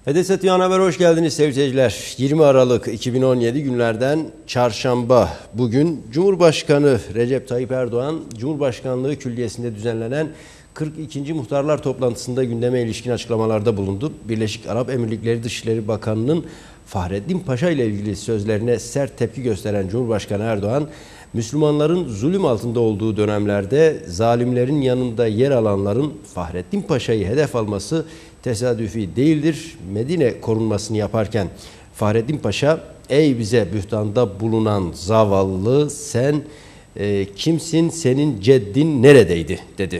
Hedef Haber hoş geldiniz sevgili seyirciler. 20 Aralık 2017 günlerden çarşamba. Bugün Cumhurbaşkanı Recep Tayyip Erdoğan, Cumhurbaşkanlığı Külliyesi'nde düzenlenen 42. Muhtarlar toplantısında gündeme ilişkin açıklamalarda bulundu. Birleşik Arap Emirlikleri Dışişleri Bakanı'nın Fahrettin Paşa ile ilgili sözlerine sert tepki gösteren Cumhurbaşkanı Erdoğan, Müslümanların zulüm altında olduğu dönemlerde zalimlerin yanında yer alanların Fahrettin Paşa'yı hedef alması tesadüfi değildir. Medine korunmasını yaparken Fahrettin Paşa, ey bize bühtanda bulunan zavallı sen kimsin, senin ceddin neredeydi dedi.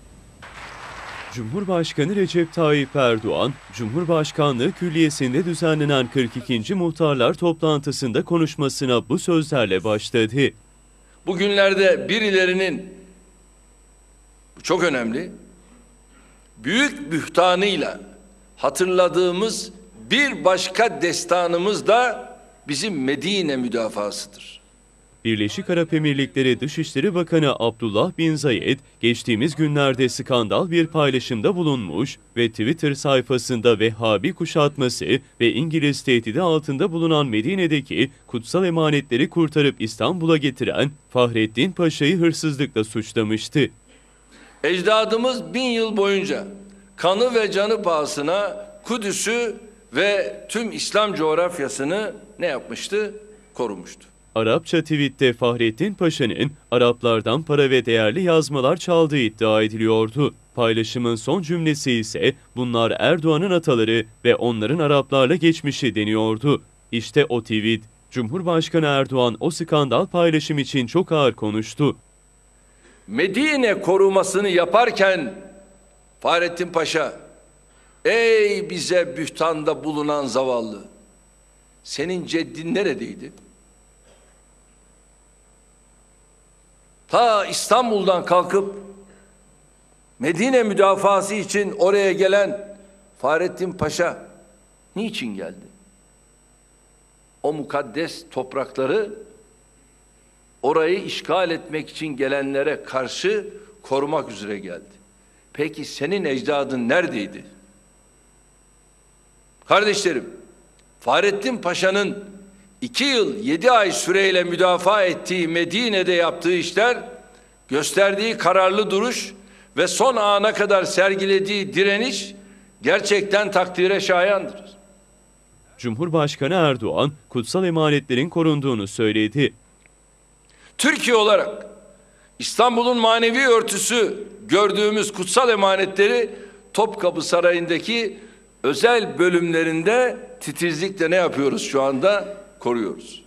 Cumhurbaşkanı Recep Tayyip Erdoğan, Cumhurbaşkanlığı Külliyesi'nde düzenlenen 42. Muhtarlar toplantısında konuşmasına bu sözlerle başladı. Bugünlerde birilerinin, çok önemli, büyük bühtanıyla hatırladığımız bir başka destanımız da bizim Medine müdafasıdır. Birleşik Arap Emirlikleri Dışişleri Bakanı Abdullah bin Zayed, geçtiğimiz günlerde skandal bir paylaşımda bulunmuş ve Twitter sayfasında Vehhabi kuşatması ve İngiliz tehdidi altında bulunan Medine'deki kutsal emanetleri kurtarıp İstanbul'a getiren Fahrettin Paşa'yı hırsızlıkla suçlamıştı. Ecdadımız 1000 yıl boyunca kanı ve canı pahasına Kudüs'ü ve tüm İslam coğrafyasını ne yapmıştı? Korumuştu. Arapça tweette Fahrettin Paşa'nın Araplardan para ve değerli yazmalar çaldığı iddia ediliyordu. Paylaşımın son cümlesi ise bunlar Erdoğan'ın ataları ve onların Araplarla geçmişi deniyordu. İşte o tweet. Cumhurbaşkanı Erdoğan o skandal paylaşım için çok ağır konuştu. Medine korumasını yaparken Fahrettin Paşa, ey bize bühtanda bulunan zavallı, senin ceddin neredeydi? Ta İstanbul'dan kalkıp Medine müdafası için oraya gelen Fahrettin Paşa niçin geldi? O mukaddes toprakları orayı işgal etmek için gelenlere karşı korumak üzere geldi. Peki senin ecdadın neredeydi? Kardeşlerim, Fahrettin Paşa'nın 2 yıl 7 ay süreyle müdafaa ettiği Medine'de yaptığı işler, gösterdiği kararlı duruş ve son ana kadar sergilediği direniş gerçekten takdire şayandır. Cumhurbaşkanı Erdoğan, kutsal emanetlerin korunduğunu söyledi. Türkiye olarak İstanbul'un manevi örtüsü gördüğümüz kutsal emanetleri Topkapı Sarayı'ndaki özel bölümlerinde titizlikle ne yapıyoruz şu anda? Koruyoruz.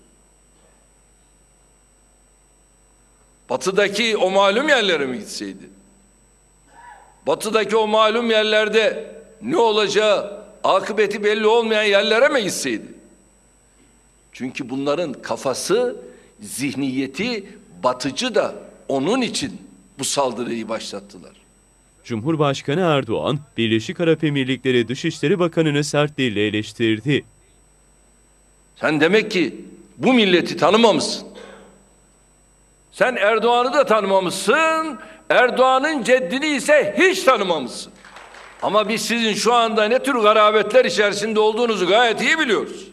Batıdaki o malum yerlere mi gitseydi? Batıdaki o malum yerlerde ne olacağı akıbeti belli olmayan yerlere mi gitseydi? Çünkü bunların kafası, zihniyeti batıcı da onun için bu saldırıyı başlattılar. Cumhurbaşkanı Erdoğan, Birleşik Arap Emirlikleri Dışişleri Bakanı'nı sert dille eleştirdi. Sen demek ki bu milleti tanımamışsın. Sen Erdoğan'ı da tanımamışsın, Erdoğan'ın ceddini ise hiç tanımamışsın. Ama biz sizin şu anda ne tür garabetler içerisinde olduğunuzu gayet iyi biliyoruz.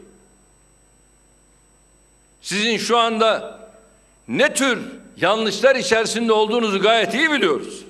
Sizin şu anda ne tür yanlışlar içerisinde olduğunuzu gayet iyi biliyoruz.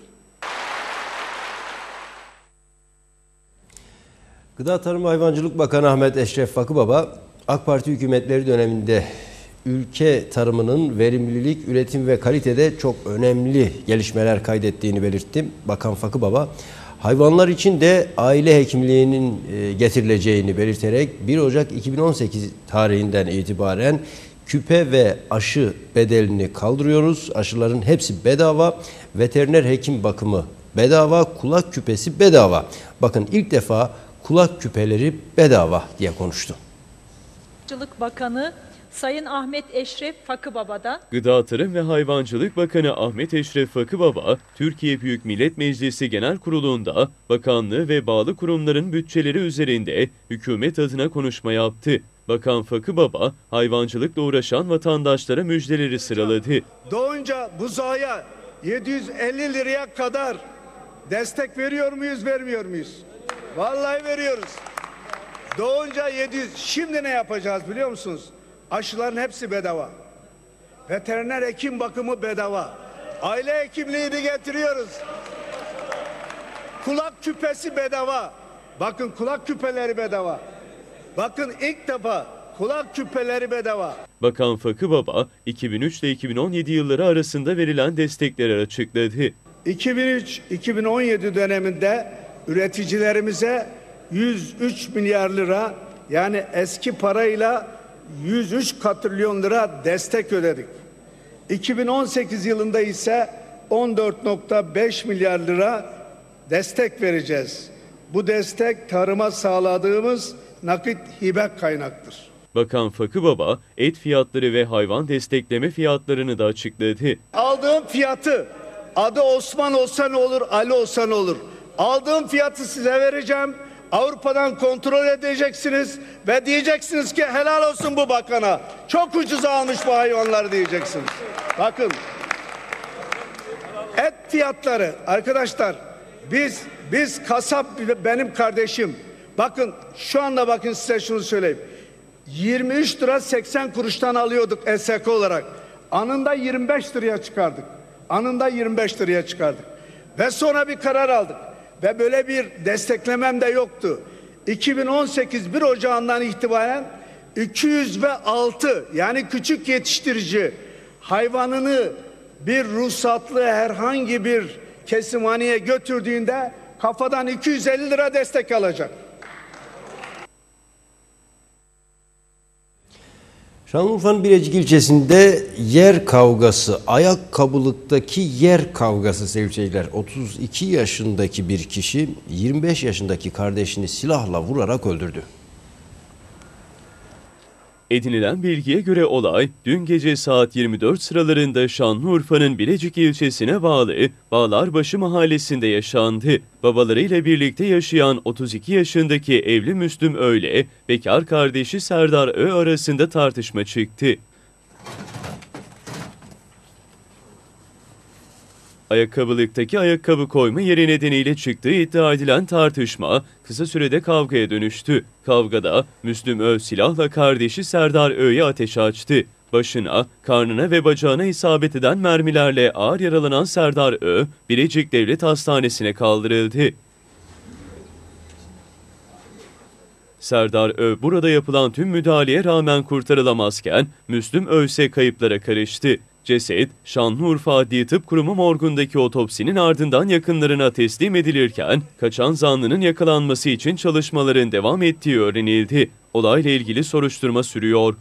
Gıda Tarım ve Hayvancılık Bakanı Ahmet Eşref Fakıbaba, AK Parti hükümetleri döneminde ülke tarımının verimlilik, üretim ve kalitede çok önemli gelişmeler kaydettiğini belirtti. Bakan Fakıbaba, hayvanlar için de aile hekimliğinin getirileceğini belirterek 1 Ocak 2018 tarihinden itibaren küpe ve aşı bedelini kaldırıyoruz. Aşıların hepsi bedava, veteriner hekim bakımı bedava, kulak küpesi bedava. Bakın ilk defa kulak küpeleri bedava diye konuştu. Bakanı Sayın Ahmet Eşref Fakıbaba'dan Gıda Tarım ve Hayvancılık Bakanı Ahmet Eşref Fakıbaba, Türkiye Büyük Millet Meclisi Genel Kurulu'nda bakanlığı ve bağlı kurumların bütçeleri üzerinde hükümet adına konuşma yaptı. Bakan Fakıbaba, hayvancılıkla uğraşan vatandaşlara müjdeleri sıraladı. Doğunca buzağa 750 liraya kadar destek veriyor muyuz, vermiyor muyuz? Vallahi veriyoruz. Doğunca 700. Şimdi ne yapacağız biliyor musunuz? Aşıların hepsi bedava. Veteriner hekim bakımı bedava. Aile hekimliğini getiriyoruz. Kulak küpesi bedava. Bakın kulak küpeleri bedava. Bakın ilk defa kulak küpeleri bedava. Bakan Fakı Baba, 2003 ile 2017 yılları arasında verilen destekleri açıkladı. 2003-2017 döneminde üreticilerimize 103 milyar lira, yani eski parayla 103 katrilyon lira destek ödedik. 2018 yılında ise 14,5 milyar lira destek vereceğiz. Bu destek tarıma sağladığımız nakit hibe kaynaktır. Bakan Fakı Baba, et fiyatları ve hayvan destekleme fiyatlarını da açıkladı. Aldığım fiyatı, adı Osman olsa ne olur, Ali olsa ne olur? Aldığım fiyatı size vereceğim. Avrupa'dan kontrol edeceksiniz ve diyeceksiniz ki helal olsun bu bakana. Çok ucuza almış bu hayvanları diyeceksiniz. Bakın, et fiyatları arkadaşlar, biz kasap, benim kardeşim. Bakın şu anda bakın size şunu söyleyeyim. 23 lira 80 kuruştan alıyorduk SK olarak. Anında 25 liraya çıkardık. Anında 25 liraya çıkardık. Ve sonra bir karar aldık. Ve böyle bir desteklemem de yoktu. 2018 1 Ocağı'ndan itibaren 206, yani küçük yetiştirici hayvanını bir ruhsatlı herhangi bir kesimhaneye götürdüğünde kafadan 250 lira destek alacak. Şanlıurfa'nın Bilecik ilçesinde yer kavgası, ayakkabılıktaki yer kavgası sevgili seyirciler. 32 yaşındaki bir kişi 25 yaşındaki kardeşini silahla vurarak öldürdü. Edinilen bilgiye göre olay dün gece saat 24 sıralarında Şanlıurfa'nın Bilecik ilçesine bağlı Bağlarbaşı mahallesinde yaşandı. Babalarıyla birlikte yaşayan 32 yaşındaki evli Müslüm Öyle, bekar kardeşi Serdar Ö arasında tartışma çıktı. Ayakkabılıktaki ayakkabı koyma yeri nedeniyle çıktığı iddia edilen tartışma kısa sürede kavgaya dönüştü. Kavgada Müslüm Ö silahla kardeşi Serdar Ö'ye ateş açtı. Başına, karnına ve bacağına isabet eden mermilerle ağır yaralanan Serdar Ö, Bilecik Devlet Hastanesi'ne kaldırıldı. Serdar Ö burada yapılan tüm müdahaleye rağmen kurtarılamazken Müslüm Ö ise kayıplara karıştı. Ceset, Şanlıurfa Adli Tıp Kurumu morgundaki otopsinin ardından yakınlarına teslim edilirken, kaçan zanlının yakalanması için çalışmaların devam ettiği öğrenildi. Olayla ilgili soruşturma sürüyor.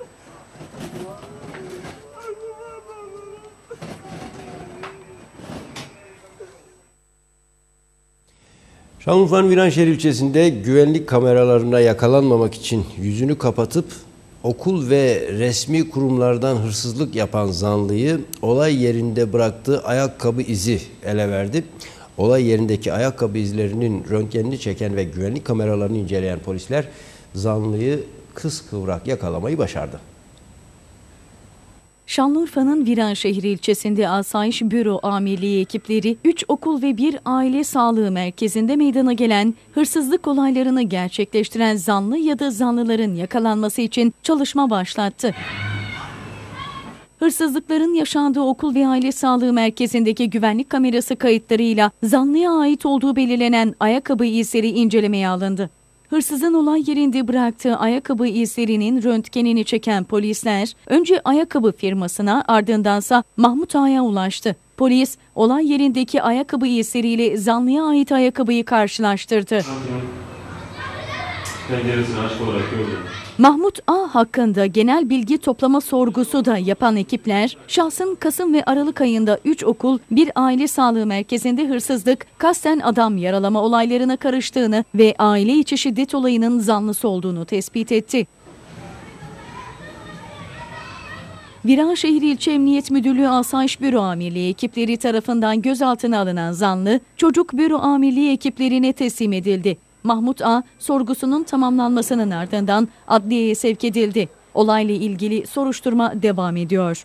Şanlıurfa'nın Viranşehir ilçesinde güvenlik kameralarına yakalanmamak için yüzünü kapatıp okul ve resmi kurumlardan hırsızlık yapan zanlıyı olay yerinde bıraktığı ayakkabı izi ele verdi. Olay yerindeki ayakkabı izlerinin röntgenini çeken ve güvenlik kameralarını inceleyen polisler zanlıyı kıskıvrak yakalamayı başardı. Şanlıurfa'nın Viranşehir ilçesinde Asayiş Büro Amirliği ekipleri 3 okul ve 1 aile sağlığı merkezinde meydana gelen hırsızlık olaylarını gerçekleştiren zanlı ya da zanlıların yakalanması için çalışma başlattı. Hırsızlıkların yaşandığı okul ve aile sağlığı merkezindeki güvenlik kamerası kayıtlarıyla zanlıya ait olduğu belirlenen ayakkabı izleri incelemeye alındı. Hırsızın olay yerinde bıraktığı ayakkabı izlerinin röntgenini çeken polisler önce ayakkabı firmasına ardındansa Mahmut Ağa'ya ulaştı. Polis olay yerindeki ayakkabı izleriyle zanlıya ait ayakkabıyı karşılaştırdı. Mahmut A hakkında genel bilgi toplama sorgusu da yapan ekipler, şahsın Kasım ve Aralık ayında 3 okul, 1 aile sağlığı merkezinde hırsızlık, kasten adam yaralama olaylarına karıştığını ve aile içi şiddet olayının zanlısı olduğunu tespit etti. Viranşehir İlçe Emniyet Müdürlüğü Asayiş Büro Amirliği ekipleri tarafından gözaltına alınan zanlı, Çocuk Büro Amirliği ekiplerine teslim edildi. Mahmut A, sorgusunun tamamlanmasının ardından adliyeye sevk edildi. Olayla ilgili soruşturma devam ediyor.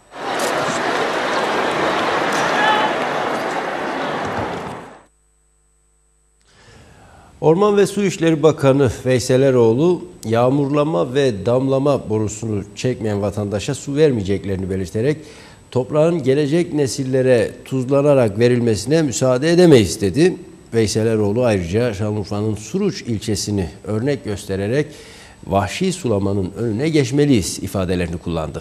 Orman ve Su İşleri Bakanı Veysel Eroğlu, yağmurlama ve damlama borusunu çekmeyen vatandaşa su vermeyeceklerini belirterek toprağın gelecek nesillere tuzlanarak verilmesine müsaade edemeyiz dedi. Veysel Eroğlu ayrıca Şanlıurfa'nın Suruç ilçesini örnek göstererek vahşi sulamanın önüne geçmeliyiz ifadelerini kullandı.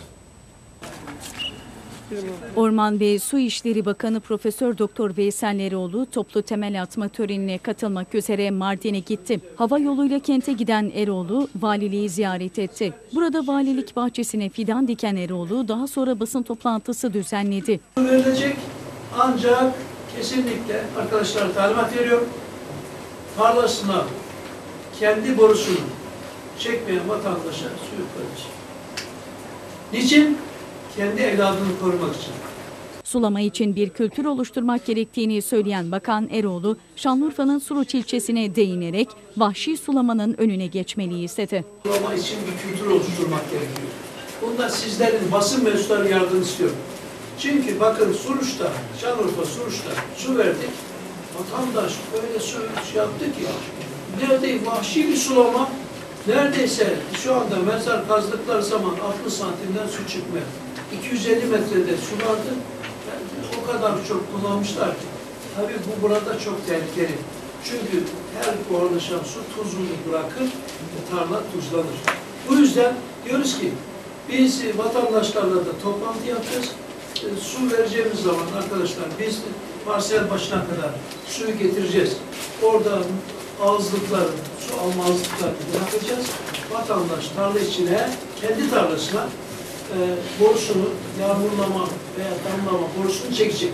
Orman ve Su İşleri Bakanı Profesör Doktor Veysel Eroğlu toplu temel atma törenine katılmak üzere Mardin'e gitti. Hava yoluyla kente giden Eroğlu valiliği ziyaret etti. Burada valilik bahçesine fidan diken Eroğlu daha sonra basın toplantısı düzenledi. Verilecek ancak kesinlikle arkadaşlar talimat veriyor. Tarlasına kendi borusunu çekmeyen vatandaşa su yüklenir. Niçin? Kendi evladını korumak için. Sulama için bir kültür oluşturmak gerektiğini söyleyen Bakan Eroğlu, Şanlıurfa'nın Suruç ilçesine değinerek vahşi sulamanın önüne geçmeliyiz dedi. Sulama için bir kültür oluşturmak gerekiyor. Bunda sizlerin basın mensupları yardım istiyorum. Çünkü bakın Suruç'ta, Şanlıurfa Suruç'ta su verdik. Vatandaş öyle su yaptı ki, nerede vahşi bir sulama, neredeyse şu anda mezar kazdıkları zaman 60 santimden su çıkmıyor. 250 metrede sulardı. Yani o kadar çok kullanmışlar ki. Tabii bu burada çok tehlikeli. Çünkü her buharlaşan su tuzunu bırakır ve tarla tuzlanır. Bu yüzden diyoruz ki biz vatandaşlarla da toplantı yapacağız. Su vereceğimiz zaman arkadaşlar biz parsel başına kadar suyu getireceğiz. Orada ağızlıkları, su alma ağızlıklarını bırakacağız. Vatandaş tarla içine, kendi tarlasına borusunu, yağmurlama veya damlama borusunu çekecek.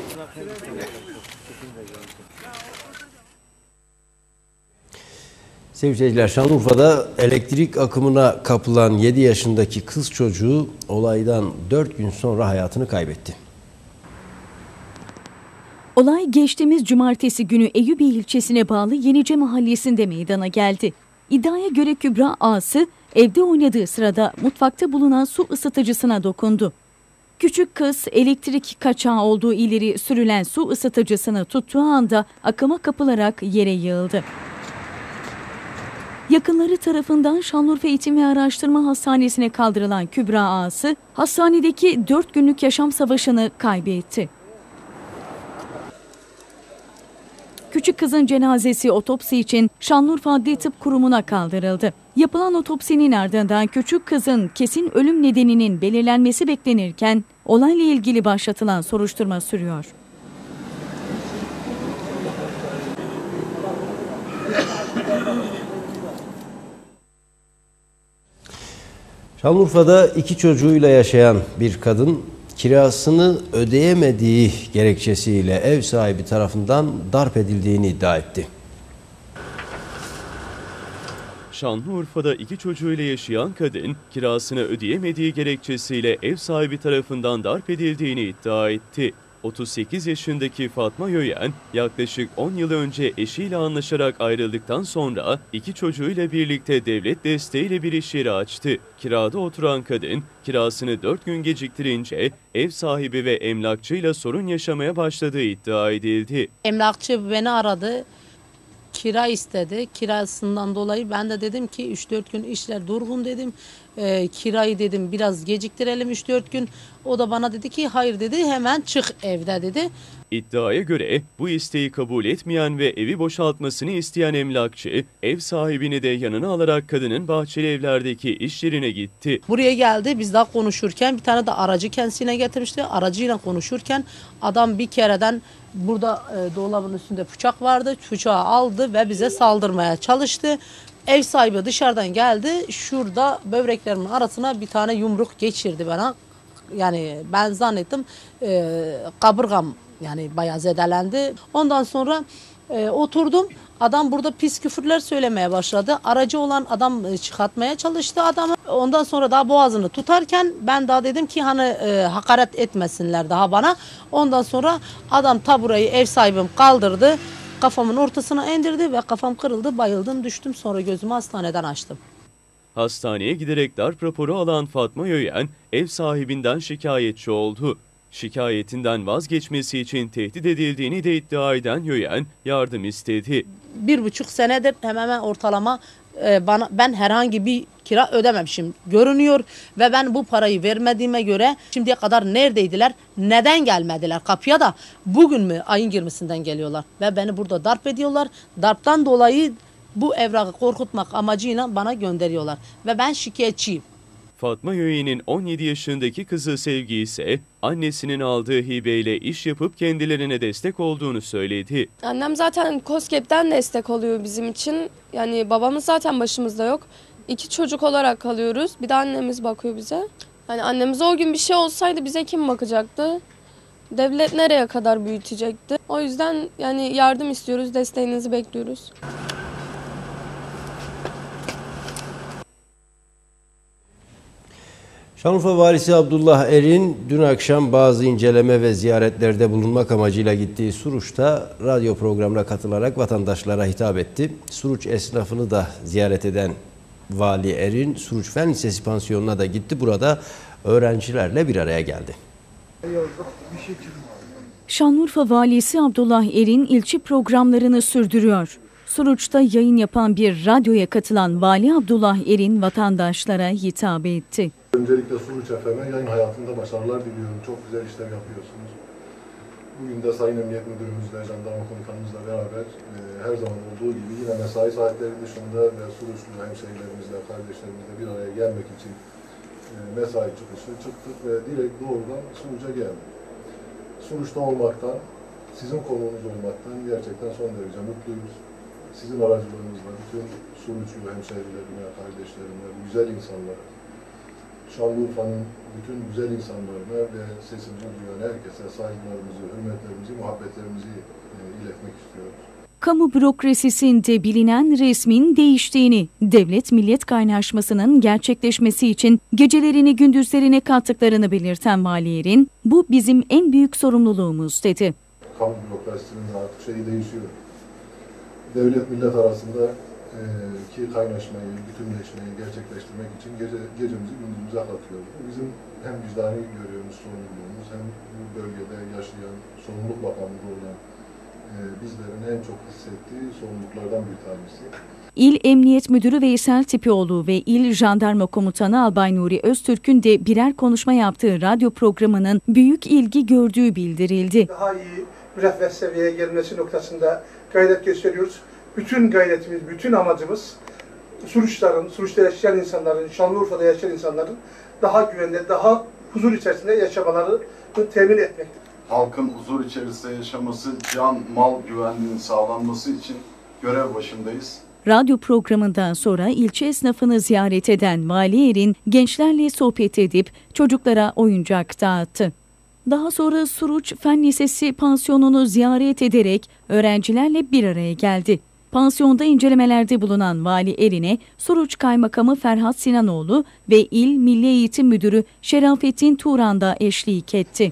Sevgili seyirciler, Şanlıurfa'da elektrik akımına kapılan 7 yaşındaki kız çocuğu olaydan 4 gün sonra hayatını kaybetti. Olay geçtiğimiz cumartesi günü Eyyubi ilçesine bağlı Yenice mahallesinde meydana geldi. İddiaya göre Kübra A'sı evde oynadığı sırada mutfakta bulunan su ısıtıcısına dokundu. Küçük kız elektrik kaçağı olduğu ileri sürülen su ısıtıcısını tuttuğu anda akıma kapılarak yere yığıldı. Yakınları tarafından Şanlıurfa Eğitim ve Araştırma Hastanesi'ne kaldırılan Kübra A'sı hastanedeki 4 günlük yaşam savaşını kaybetti. Küçük kızın cenazesi otopsi için Şanlıurfa Adli Tıp Kurumu'na kaldırıldı. Yapılan otopsinin ardından küçük kızın kesin ölüm nedeninin belirlenmesi beklenirken olayla ilgili başlatılan soruşturma sürüyor. Şanlıurfa'da 2 çocuğuyla yaşayan bir kadın kirasını ödeyemediği gerekçesiyle ev sahibi tarafından darp edildiğini iddia etti. Şanlıurfa'da 2 çocuğuyla yaşayan kadın kirasını ödeyemediği gerekçesiyle ev sahibi tarafından darp edildiğini iddia etti. 38 yaşındaki Fatma Yöyen yaklaşık 10 yıl önce eşiyle anlaşarak ayrıldıktan sonra 2 çocuğuyla birlikte devlet desteğiyle bir iş yeri açtı. Kirada oturan kadın kirasını 4 gün geciktirince ev sahibi ve emlakçıyla sorun yaşamaya başladığı iddia edildi. Emlakçı beni aradı. Kira istedi. Kirasından dolayı ben de dedim ki 3-4 gün işler durgun dedim. Kirayı dedim biraz geciktirelim 3-4 gün. O da bana dedi ki hayır dedi, hemen çık evde dedi. İddiaya göre bu isteği kabul etmeyen ve evi boşaltmasını isteyen emlakçı ev sahibini de yanına alarak kadının Bahçeli Evler'deki iş yerine gitti. Buraya geldi, biz daha konuşurken bir tane de aracı kendisine getirmişti. Aracıyla konuşurken adam bir kereden burada dolabın üstünde bıçak vardı. Bıçağı aldı ve bize saldırmaya çalıştı. Ev sahibi dışarıdan geldi. Şurada böbreklerimin arasına bir tane yumruk geçirdi bana. Yani ben zannettim kaburgam yani bayağı zedelendi. Ondan sonra oturdum. Adam burada pis küfürler söylemeye başladı. Aracı olan adam çıkartmaya çalıştı adamı. Ondan sonra daha boğazını tutarken ben daha dedim ki hani hakaret etmesinler daha bana. Ondan sonra adam taburayı ev sahibim kaldırdı. Kafamın ortasına indirdi ve kafam kırıldı, bayıldım, düştüm. Sonra gözümü hastaneden açtım. Hastaneye giderek darp raporu alan Fatma Yöyen ev sahibinden şikayetçi oldu. Şikayetinden vazgeçmesi için tehdit edildiğini de iddia eden Yöyen yardım istedi. 1,5 senedir hemen ortalama ben herhangi bir kira ödememişim görünüyor ve ben bu parayı vermediğime göre şimdiye kadar neredeydiler? Neden gelmediler kapıya da bugün mü ayın 20'sinden geliyorlar ve beni burada darp ediyorlar. Darptan dolayı bu evrakı korkutmak amacıyla bana gönderiyorlar ve ben şikayetçiyim. Fatma Yöyen'in 17 yaşındaki kızı Sevgi ise annesinin aldığı hibeyle iş yapıp kendilerine destek olduğunu söyledi. Annem zaten KOSGEB'den destek oluyor bizim için. Yani babamız zaten başımızda yok. 2 çocuk olarak kalıyoruz. Bir de annemiz bakıyor bize. Yani annemize o gün bir şey olsaydı bize kim bakacaktı? Devlet nereye kadar büyütecekti? O yüzden yani yardım istiyoruz, desteğinizi bekliyoruz. Şanlıurfa Valisi Abdullah Erin dün akşam bazı inceleme ve ziyaretlerde bulunmak amacıyla gittiği Suruç'ta radyo programına katılarak vatandaşlara hitap etti. Suruç esnafını da ziyaret eden Vali Erin, Suruç Fen Lisesi pansiyonuna da gitti. Burada öğrencilerle bir araya geldi. Şanlıurfa Valisi Abdullah Erin ilçe programlarını sürdürüyor. Suruç'ta yayın yapan bir radyoya katılan Vali Abdullah Erin vatandaşlara hitap etti. Öncelikle Suruç FM'e yayın hayatında başarılar diliyorum. Çok güzel işler yapıyorsunuz. Bugün de Sayın Emniyet Müdürümüzle, Jandarma Komutanımızla beraber her zaman olduğu gibi yine mesai saatleri dışında ve Suruçlu hemşehrilerimizle, kardeşlerimizle bir araya gelmek için mesai çıkışı çıktık ve direkt doğrudan Suruç'a geldik. Suruç'ta olmaktan, sizin konuğunuz olmaktan gerçekten son derece mutluyuz. Sizin aracılığınızla bütün Suruçlu hemşehrilerime, kardeşlerime, güzel insanlara, Şanlıurfa'nın bütün güzel insanlarına ve sesimizi duyan herkese saygılarımızı, hürmetlerimizi, muhabbetlerimizi iletmek istiyoruz. Kamu bürokrasisinde bilinen resmin değiştiğini, devlet-millet kaynaşmasının gerçekleşmesi için gecelerini gündüzlerine kattıklarını belirten Vali Erin, bu bizim en büyük sorumluluğumuz dedi. Kamu bürokrasisinin artık şeyi değişiyor. Devlet-millet arasında ki kaynaşmayı, bütünleşmeyi gerçekleştirmek için gecemizi gündüzümüze katıyoruz. Bu bizim hem vicdani görüyoruz sorumluluğumuz hem bu bölgede yaşayan, sorumluluk makamında olan bizlerin en çok hissettiği sorumluluklardan bir tanesi. İl Emniyet Müdürü Veysel Tipioğlu ve İl Jandarma Komutanı Albay Nuri Öztürk'ün de birer konuşma yaptığı radyo programının büyük ilgi gördüğü bildirildi. Daha iyi müreffeh seviyeye gelmesi noktasında gayret gösteriyoruz. Bütün gayretimiz, bütün amacımız Suruç'ta yaşayan insanların, Şanlıurfa'da yaşayan insanların daha güvende, daha huzur içerisinde yaşamalarını temin etmektir. Halkın huzur içerisinde yaşaması, can, mal güvenliğinin sağlanması için görev başındayız. Radyo programından sonra ilçe esnafını ziyaret eden Vali Erin gençlerle sohbet edip çocuklara oyuncak dağıttı. Daha sonra Suruç Fen Lisesi pansiyonunu ziyaret ederek öğrencilerle bir araya geldi. Pansiyonda incelemelerde bulunan Vali Erin'e Suruç Kaymakamı Ferhat Sinanoğlu ve İl Milli Eğitim Müdürü Şerafettin Turan da eşlik etti.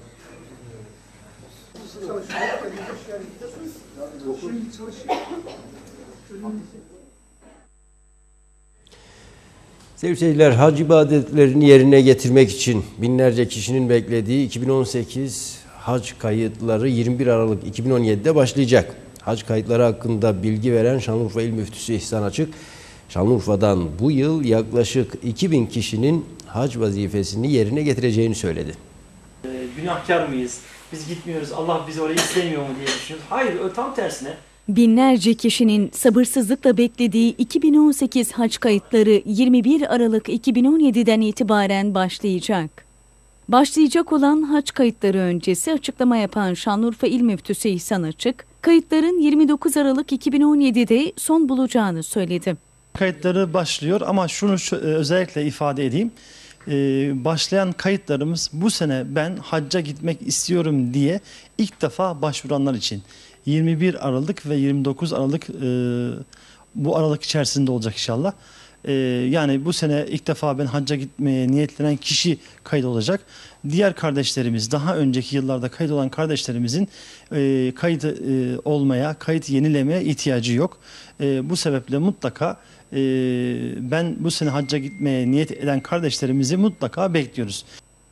Sevgili seyirciler, hac ibadetlerini yerine getirmek için binlerce kişinin beklediği 2018 hac kayıtları 21 Aralık 2017'de başlayacak. Hac kayıtları hakkında bilgi veren Şanlıurfa İl Müftüsü İhsan Açık, Şanlıurfa'dan bu yıl yaklaşık 2000 kişinin hac vazifesini yerine getireceğini söyledi. Günahkar mıyız? Biz gitmiyoruz, Allah bizi oraya istemiyor mu diye düşünüyoruz. Hayır, tam tersine. Binlerce kişinin sabırsızlıkla beklediği 2018 hac kayıtları 21 Aralık 2017'den itibaren başlayacak. Başlayacak olan hac kayıtları öncesi açıklama yapan Şanlıurfa İl Müftüsü İhsan Açık, kayıtların 29 Aralık 2017'de son bulacağını söyledi. Kayıtları başlıyor ama şunu özellikle ifade edeyim. Başlayan kayıtlarımız bu sene ben hacca gitmek istiyorum diye ilk defa başvuranlar için. 21 Aralık ve 29 Aralık bu aralık içerisinde olacak inşallah. Yani bu sene ilk defa ben hacca gitmeye niyetlenen kişi kayıt olacak. Diğer kardeşlerimiz, daha önceki yıllarda kayıt olan kardeşlerimizin kayıt olmaya, kayıt yenilemeye ihtiyacı yok. Bu sebeple mutlaka ben bu sene hacca gitmeye niyet eden kardeşlerimizi mutlaka bekliyoruz.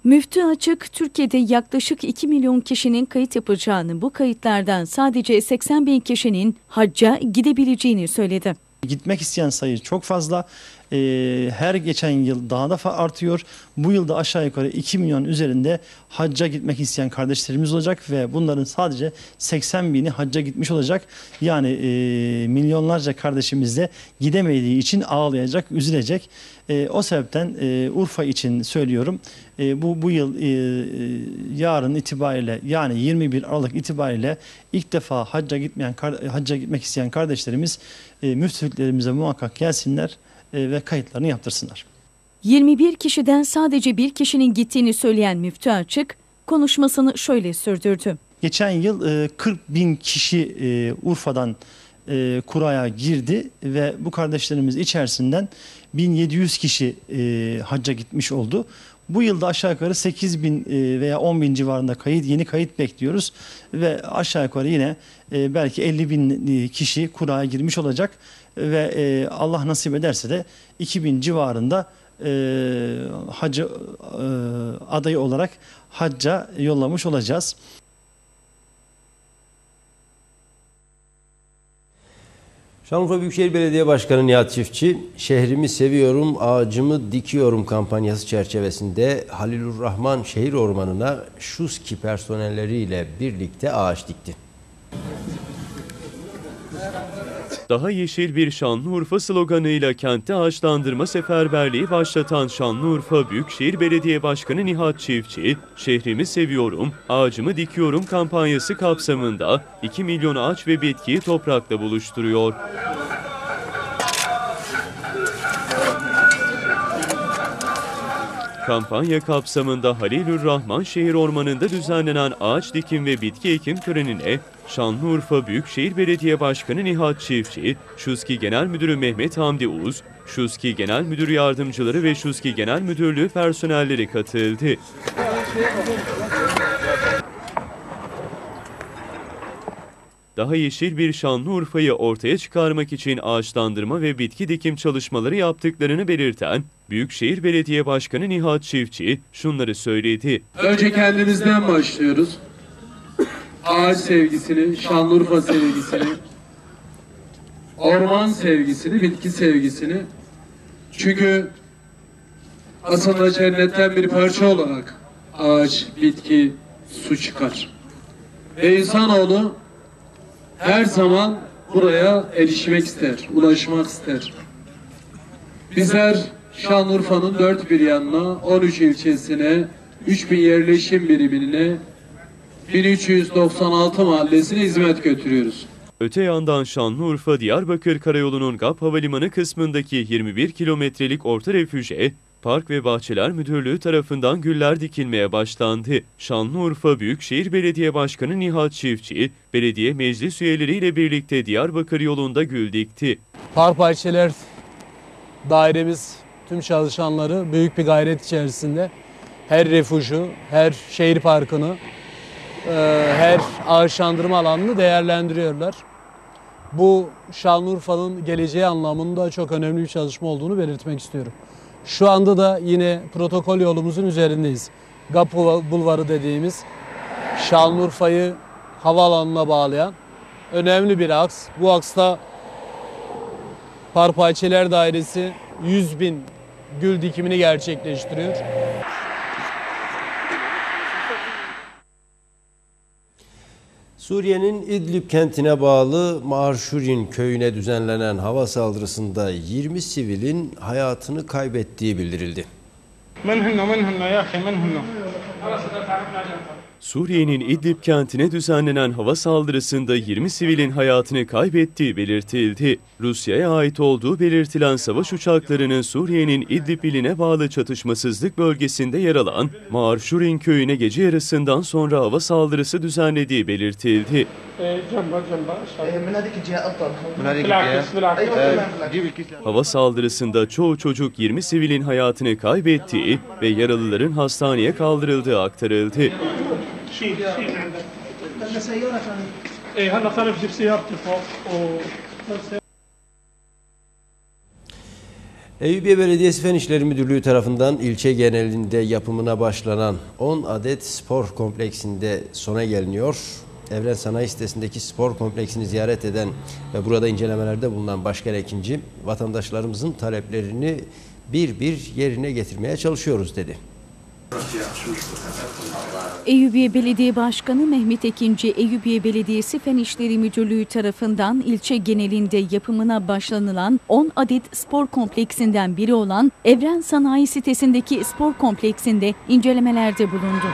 Müftü Açık, Türkiye'de yaklaşık 2 milyon kişinin kayıt yapacağını, bu kayıtlardan sadece 80 bin kişinin hacca gidebileceğini söyledi. Gitmek isteyen sayı çok fazla. Her geçen yıl daha da artıyor. Bu yılda aşağı yukarı 2 milyon üzerinde hacca gitmek isteyen kardeşlerimiz olacak ve bunların sadece 80 bini hacca gitmiş olacak. Yani milyonlarca kardeşimiz de gidemediği için ağlayacak, üzülecek. O sebepten Urfa için söylüyorum. Bu yıl yarın itibariyle, yani 21 Aralık itibariyle ilk defa hacca gitmek isteyen kardeşlerimiz müftülüklerimize muhakkak gelsinler ve kayıtlarını yaptırsınlar. 21 kişiden sadece bir kişinin gittiğini söyleyen Müftü Açık konuşmasını şöyle sürdürdü. Geçen yıl 40 bin kişi Urfa'dan kuraya girdi ve bu kardeşlerimiz içerisinden 1700 kişi hacca gitmiş oldu. Bu yılda aşağı yukarı 8 bin veya 10 bin civarında yeni kayıt bekliyoruz ve aşağı yukarı yine belki 50 bin kişi kuraya girmiş olacak ve Allah nasip ederse de 2000 civarında hacı adayı olarak hacca yollamış olacağız. Şanlıurfa Büyükşehir Belediye Başkanı Nihat Çiftçi, "Şehrimi seviyorum, ağacımı dikiyorum" kampanyası çerçevesinde Halilurrahman Şehir Ormanı'na Şuski personelleriyle birlikte ağaç dikti. Daha yeşil bir Şanlıurfa sloganıyla kentte ağaçlandırma seferberliği başlatan Şanlıurfa Büyükşehir Belediye Başkanı Nihat Çiftçi, "Şehrimi seviyorum, ağacımı dikiyorum" kampanyası kapsamında 2 milyon ağaç ve bitkiyi toprakla buluşturuyor. Kampanya kapsamında Halilurrahman Şehir Ormanı'nda düzenlenen ağaç dikim ve bitki ekim törenine Şanlıurfa Büyükşehir Belediye Başkanı Nihat Çiftçi, Şuski Genel Müdürü Mehmet Hamdi Uz, Şuski Genel Müdür Yardımcıları ve Şuski Genel Müdürlüğü personelleri katıldı. Daha yeşil bir Şanlıurfa'yı ortaya çıkarmak için ağaçlandırma ve bitki dikim çalışmaları yaptıklarını belirten Büyükşehir Belediye Başkanı Nihat Çiftçi şunları söyledi. Önce kendimizden başlıyoruz. Ağaç sevgisini, Şanlıurfa sevgisini, orman sevgisini, bitki sevgisini. Çünkü aslında cennetten bir parça olarak ağaç, bitki, su çıkar. Ve insanoğlu her zaman buraya erişmek ister, ulaşmak ister. Bizler Şanlıurfa'nın dört bir yanına, 13 ilçesine, 3000 yerleşim birimine, 1396 mahallesine hizmet götürüyoruz. Öte yandan Şanlıurfa-Diyarbakır Karayolu'nun GAP Havalimanı kısmındaki 21 kilometrelik orta refüje, Park ve Bahçeler Müdürlüğü tarafından güller dikilmeye başlandı. Şanlıurfa Büyükşehir Belediye Başkanı Nihat Çiftçi, belediye meclis üyeleriyle birlikte Diyarbakır yolunda gül dikti. Park Bahçeler dairemiz tüm çalışanları büyük bir gayret içerisinde her refüjü, her şehir parkını, her ağaçlandırma alanını değerlendiriyorlar. Bu Şanlıurfa'nın geleceği anlamında çok önemli bir çalışma olduğunu belirtmek istiyorum. Şu anda da yine protokol yolumuzun üzerindeyiz. GAP Bulvarı dediğimiz Şanlıurfa'yı havaalanına bağlayan önemli bir aks. Bu aksta Park Bahçeler Dairesi 100.000 gül dikimini gerçekleştiriyor. Suriye'nin İdlib kentine bağlı Marşurin köyüne düzenlenen hava saldırısında 20 sivilin hayatını kaybettiği bildirildi. Suriye'nin İdlib kentine düzenlenen hava saldırısında 20 sivilin hayatını kaybettiği belirtildi. Rusya'ya ait olduğu belirtilen savaş uçaklarının Suriye'nin İdlib iline bağlı çatışmasızlık bölgesinde yer alan Marşurin köyüne gece yarısından sonra hava saldırısı düzenlediği belirtildi. Hava saldırısında çoğu çocuk 20 sivilin hayatını kaybettiği ve yaralıların hastaneye kaldırıldığı aktarıldı. Eyüpiye Belediyesi Fen İşleri Müdürlüğü tarafından ilçe genelinde yapımına başlanan 10 adet spor kompleksinde sona geliniyor. Evren Sanayi Sitesi'ndeki spor kompleksini ziyaret eden ve burada incelemelerde bulunan Başkan Ekinci, vatandaşlarımızın taleplerini bir bir yerine getirmeye çalışıyoruz dedi. Eyüpiye Belediye Başkanı Mehmet Ekinci, Eyüpiye Belediyesi Fen İşleri Müdürlüğü tarafından ilçe genelinde yapımına başlanılan 10 adet spor kompleksinden biri olan Evren Sanayi Sitesi'ndeki spor kompleksinde incelemelerde bulundu.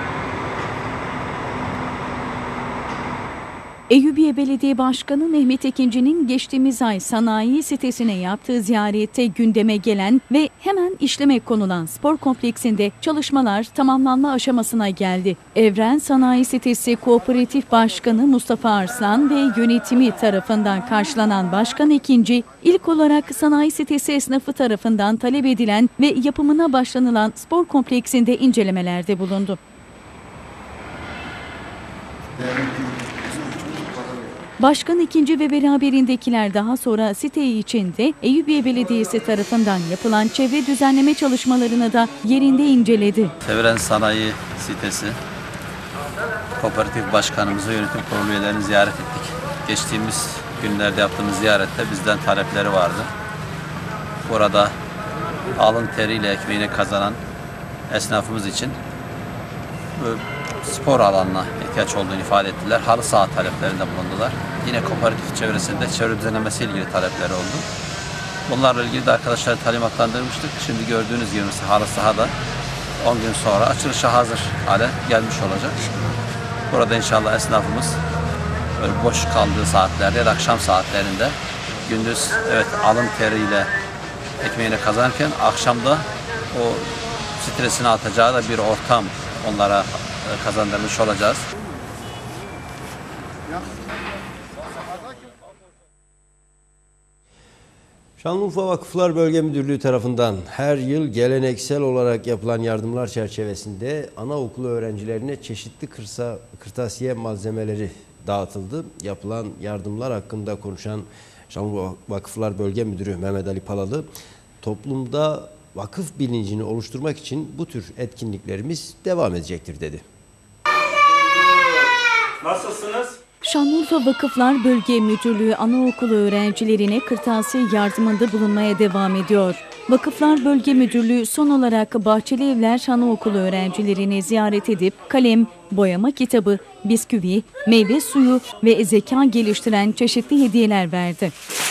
Eyüpiye Belediye Başkanı Mehmet Ekinci'nin geçtiğimiz ay sanayi sitesine yaptığı ziyarette gündeme gelen ve hemen işleme konulan spor kompleksinde çalışmalar tamamlanma aşamasına geldi. Evren Sanayi Sitesi Kooperatif Başkanı Mustafa Arslan ve yönetimi tarafından karşılanan Başkan Ekinci, ilk olarak sanayi sitesi esnafı tarafından talep edilen ve yapımına başlanılan spor kompleksinde incelemelerde bulundu. Başkan Ekinci ve beraberindekiler daha sonra site içinde Eyüpiye Belediyesi tarafından yapılan çevre düzenleme çalışmalarını da yerinde inceledi. Evren Sanayi Sitesi Kooperatif Başkanımızı, yönetim kurulu üyelerini ziyaret ettik. Geçtiğimiz günlerde yaptığımız ziyarette bizden talepleri vardı. Burada alın teriyle ekmeğini kazanan esnafımız için spor alanına ihtiyaç olduğunu ifade ettiler. Halı saha taleplerinde bulundular. Yine kooperatif çevresinde çevre düzenlemesi ile ilgili talepleri oldu. Bunlarla ilgili de arkadaşları talimatlandırmıştık. Şimdi gördüğünüz gibi halı saha da 10 gün sonra açılışa hazır hale gelmiş olacak. Burada inşallah esnafımız böyle boş kaldığı saatlerde ya da akşam saatlerinde gündüz evet alın teriyle ekmeğini kazanırken akşamda o stresini atacağı da bir ortam onlara kazandırmış olacağız. Şanlıurfa Vakıflar Bölge Müdürlüğü tarafından her yıl geleneksel olarak yapılan yardımlar çerçevesinde anaokulu öğrencilerine çeşitli kırtasiye malzemeleri dağıtıldı. Yapılan yardımlar hakkında konuşan Şanlıurfa Vakıflar Bölge Müdürü Mehmet Ali Palalı, toplumda vakıf bilincini oluşturmak için bu tür etkinliklerimiz devam edecektir dedi. Nasılsınız? Şanlıurfa Vakıflar Bölge Müdürlüğü anaokulu öğrencilerine kırtasiye yardımında bulunmaya devam ediyor. Vakıflar Bölge Müdürlüğü son olarak Bahçeli Evler Anaokulu öğrencilerini ziyaret edip kalem, boyama kitabı, bisküvi, meyve suyu ve zeka geliştiren çeşitli hediyeler verdi.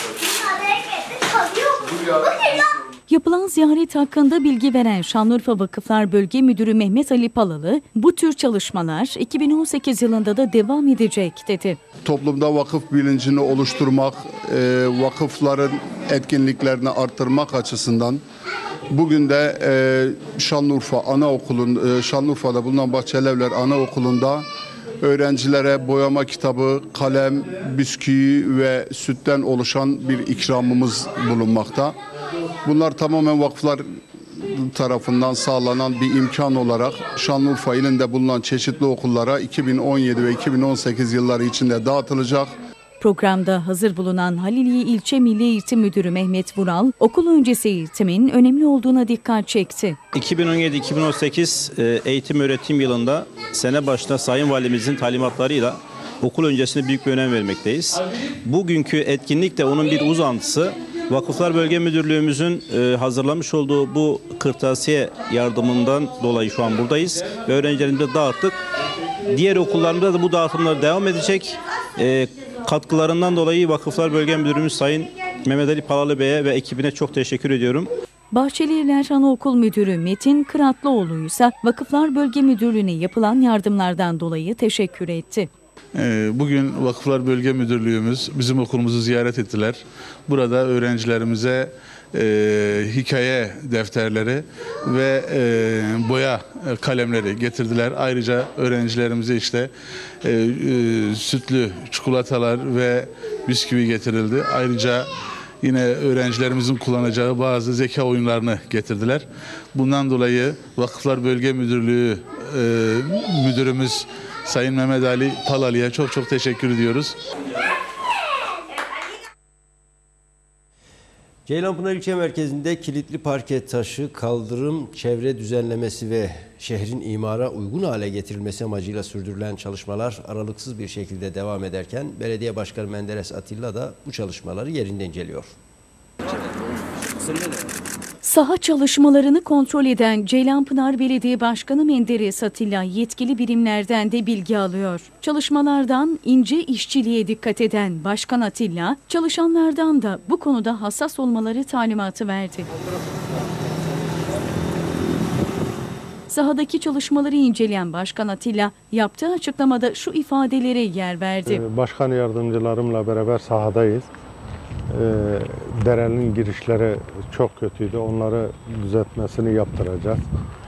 Yapılan ziyaret hakkında bilgi veren Şanlıurfa Vakıflar Bölge Müdürü Mehmet Ali Palalı, bu tür çalışmalar 2018 yılında da devam edecek dedi. Toplumda vakıf bilincini oluşturmak, vakıfların etkinliklerini arttırmak açısından bugün de Şanlıurfa'da bulunan Bahçeli Evler Anaokulu'nda öğrencilere boyama kitabı, kalem, bisküvi ve sütten oluşan bir ikramımız bulunmakta. Bunlar tamamen vakıflar tarafından sağlanan bir imkan olarak Şanlıurfa ilinde bulunan çeşitli okullara 2017 ve 2018 yılları içinde dağıtılacak. Programda hazır bulunan Haliliye İlçe Milli Eğitim Müdürü Mehmet Vural, okul öncesi eğitimin önemli olduğuna dikkat çekti. 2017-2018 eğitim öğretim yılında sene başta Sayın Valimizin talimatlarıyla okul öncesine büyük bir önem vermekteyiz. Bugünkü etkinlik de onun bir uzantısı. Vakıflar Bölge Müdürlüğümüzün hazırlamış olduğu bu kırtasiye yardımından dolayı şu an buradayız ve öğrencilerimize dağıttık. Diğer okullarında da bu dağıtımlar devam edecek. Katkılarından dolayı Vakıflar Bölge Müdürümüz Sayın Mehmet Ali Palalı Bey'e ve ekibine çok teşekkür ediyorum. Bahçeli Evler Anaokul Müdürü Metin Kıratlıoğlu ise Vakıflar Bölge Müdürlüğü'ne yapılan yardımlardan dolayı teşekkür etti. Bugün Vakıflar Bölge Müdürlüğümüz bizim okulumuzu ziyaret ettiler. Burada öğrencilerimize hikaye defterleri ve boya kalemleri getirdiler. Ayrıca öğrencilerimize işte sütlü çikolatalar ve bisküvi getirildi. Ayrıca yine öğrencilerimizin kullanacağı bazı zeka oyunlarını getirdiler. Bundan dolayı Vakıflar Bölge Müdürlüğü Müdürümüz Sayın Mehmet Ali Palalı'ya çok çok teşekkür ediyoruz. Ceylanpınar ilçe merkezinde kilitli parke taşı, kaldırım, çevre düzenlemesi ve şehrin imara uygun hale getirilmesi amacıyla sürdürülen çalışmalar aralıksız bir şekilde devam ederken Belediye Başkanı Menderes Atilla da bu çalışmaları yerinde inceliyor. Saha çalışmalarını kontrol eden Ceylanpınar Belediye Başkanı Menderes Atilla yetkili birimlerden de bilgi alıyor. Çalışmalardan ince işçiliğe dikkat eden Başkan Atilla, çalışanlardan da bu konuda hassas olmaları talimatı verdi. Sahadaki çalışmaları inceleyen Başkan Atilla yaptığı açıklamada şu ifadelere yer verdi. Başkan yardımcılarımla beraber sahadayız. Derenin girişleri çok kötüydü. Onları düzeltmesini yaptıracağız.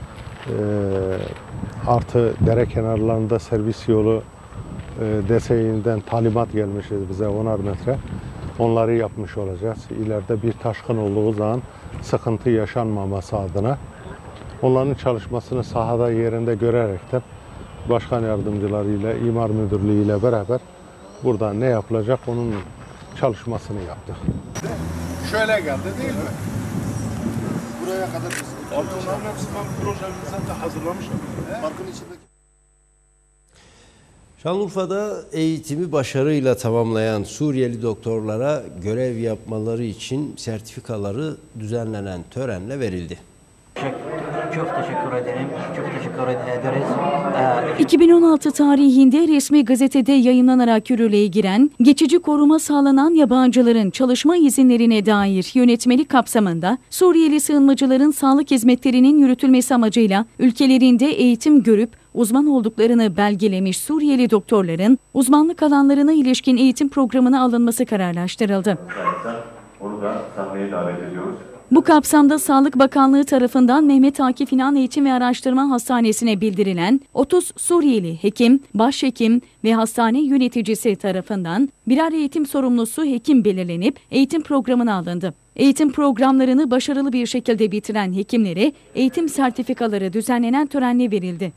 Artı dere kenarlarında servis yolu DSİ'den talimat gelmişiz bize 10'ar metre. Onları yapmış olacağız. İleride bir taşkın olduğu zaman sıkıntı yaşanmaması adına. Onların çalışmasını sahada yerinde görerekten başkan yardımcılarıyla, imar müdürlüğüyle beraber burada ne yapılacak onun çalışmasını yaptık. Şöyle geldi değil mi? Buraya kadar onların hepsini ben projemizden de hazırlamışım. Parkın içindeki. Şanlıurfa'da eğitimi başarıyla tamamlayan Suriyeli doktorlara görev yapmaları için sertifikaları düzenlenen törenle verildi. Çok teşekkür ederim. Çok teşekkür ederiz. 2016 tarihinde resmi gazetede yayınlanarak yürürlüğe giren, geçici koruma sağlanan yabancıların çalışma izinlerine dair yönetmelik kapsamında Suriyeli sığınmacıların sağlık hizmetlerinin yürütülmesi amacıyla ülkelerinde eğitim görüp uzman olduklarını belgelemiş Suriyeli doktorların uzmanlık alanlarına ilişkin eğitim programına alınması kararlaştırıldı. Onu da sahneye davet ediyoruz. Bu kapsamda Sağlık Bakanlığı tarafından Mehmet Akif İnan Eğitim ve Araştırma Hastanesi'ne bildirilen 30 Suriyeli hekim, başhekim ve hastane yöneticisi tarafından birer eğitim sorumlusu hekim belirlenip eğitim programına alındı. Eğitim programlarını başarılı bir şekilde bitiren hekimlere eğitim sertifikaları düzenlenen törenle verildi.